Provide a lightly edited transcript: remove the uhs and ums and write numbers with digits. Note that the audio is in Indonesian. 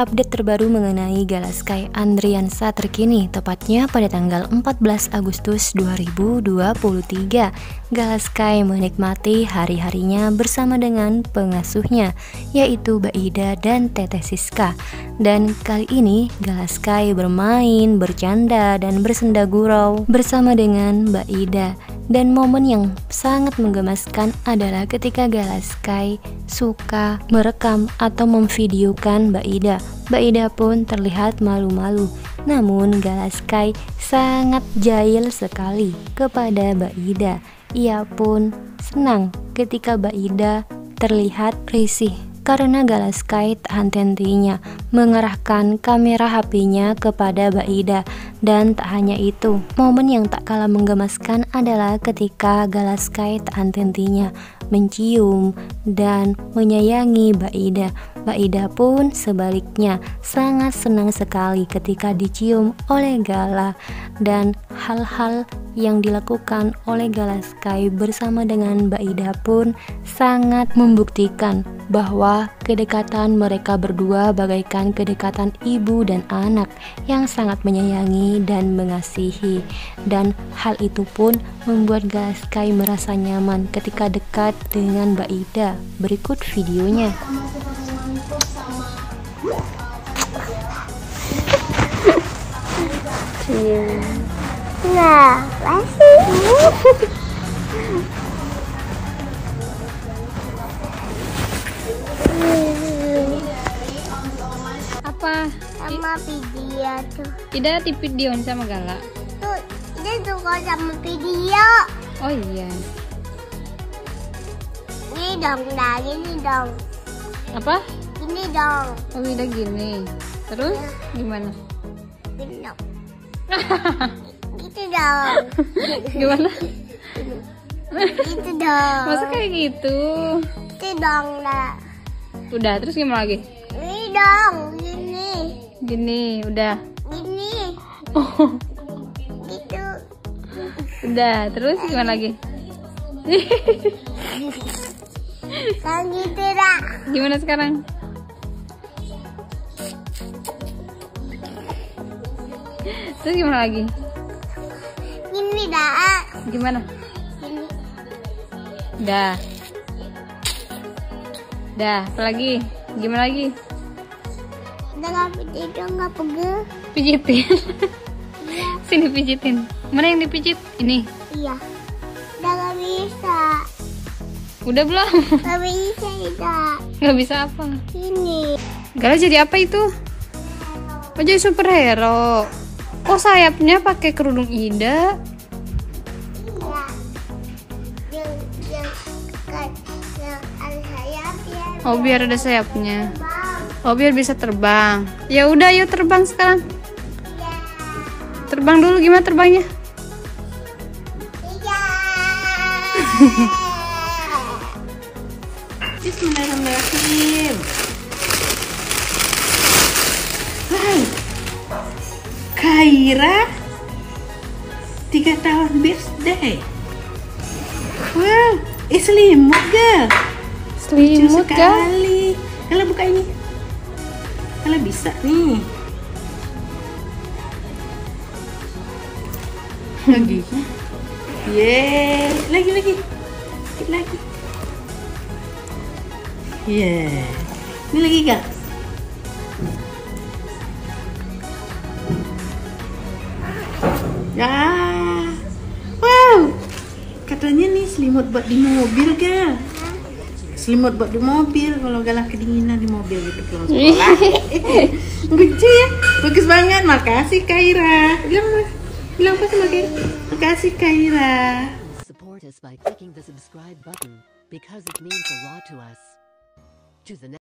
update terbaru mengenai Gala Sky Andriansa terkini, tepatnya pada tanggal 14 Agustus 2023. Gala Sky menikmati hari-harinya bersama dengan pengasuhnya, yaitu Mbak Ida dan Teteh Siska. Dan kali ini Gala Sky bermain, bercanda, dan bersenda gurau bersama dengan Mbak Ida. Dan momen yang sangat menggemaskan adalah ketika Gala Sky suka merekam atau memvideokan Mbak Ida. Mbak Ida pun terlihat malu-malu. Namun Gala Sky sangat jahil sekali kepada Mbak Ida. Ia pun senang ketika Mbak Ida terlihat risih karena Gala Sky tak henti-hentinya mengarahkan kamera HP-nya kepada Mbak Ida. Dan tak hanya itu, momen yang tak kalah menggemaskan adalah ketika Gala Sky tak henti-hentinya mencium dan menyayangi Mbak Ida. Mbak Ida pun sebaliknya sangat senang sekali ketika dicium oleh Gala. Dan hal-hal yang dilakukan oleh Gala Sky bersama dengan Mbak Ida pun sangat membuktikan bahwa kedekatan mereka berdua bagaikan kedekatan ibu dan anak yang sangat menyayangi dan mengasihi. Dan hal itu pun membuat Gala Sky merasa nyaman ketika dekat dengan Mbak Ida. Berikut videonya. Nah, masih. Apa? Sama video tuh. Tidak di videoin sama Gala. Tuh, dia suka sama video. Oh iya. Ini dong, nah gini dong. Apa? Ini dong. Oh udah gini. Terus gimana? Gini dong. Gitu dong. Gimana? Gitu dong. Masa kayak gitu? Gitu dong, nah. Udah, terus gimana lagi? Ini dong, gini. Gini, udah. Gini. Oh, Gitu. udah, terus gimana lagi? Kan gitu dah. Gimana sekarang? Terus gimana lagi? Gini dah. Gimana? Gini. Udah. Udah, apa lagi? Gimana lagi? Udah nggak video nggak pegel. Pijitin. Iya. Sini pijitin. Mana yang dipijit? Ini. Iya. Udah nggak bisa. Udah belum? Nggak bisa tidak. Nggak bisa apa? Ini. Gala jadi apa itu? Oh jadi superhero. Oh sayapnya pakai kerudung Ida. Iya. Yang ada sayap ya. Oh biar ada sayapnya. Bang. Oh biar bisa terbang. Ya udah yuk terbang sekarang. Iya. Terbang dulu, gimana terbangnya? Iya. Bismillahirrahmanirrahim. Hai, Kaira 3 tahun birthday. Wow, selimut ga? Selimut Lucu kan? sekali. Kalau buka ini, kalau bisa nih. Lagi. Yeay, lagi. Dikit lagi. Yeah. Ini lagi gak? Ya. Wow. Katanya nih selimut buat di mobil ga? Selimut buat di mobil kalau Gala kedinginan di mobil gitu pulang sekolah. Lucu ya. Bagus banget. Makasih Kaira. Bilang apa sama Kaira? Makasih Kaira. Support us by clicking the subscribe button because it means a lot to us. To the next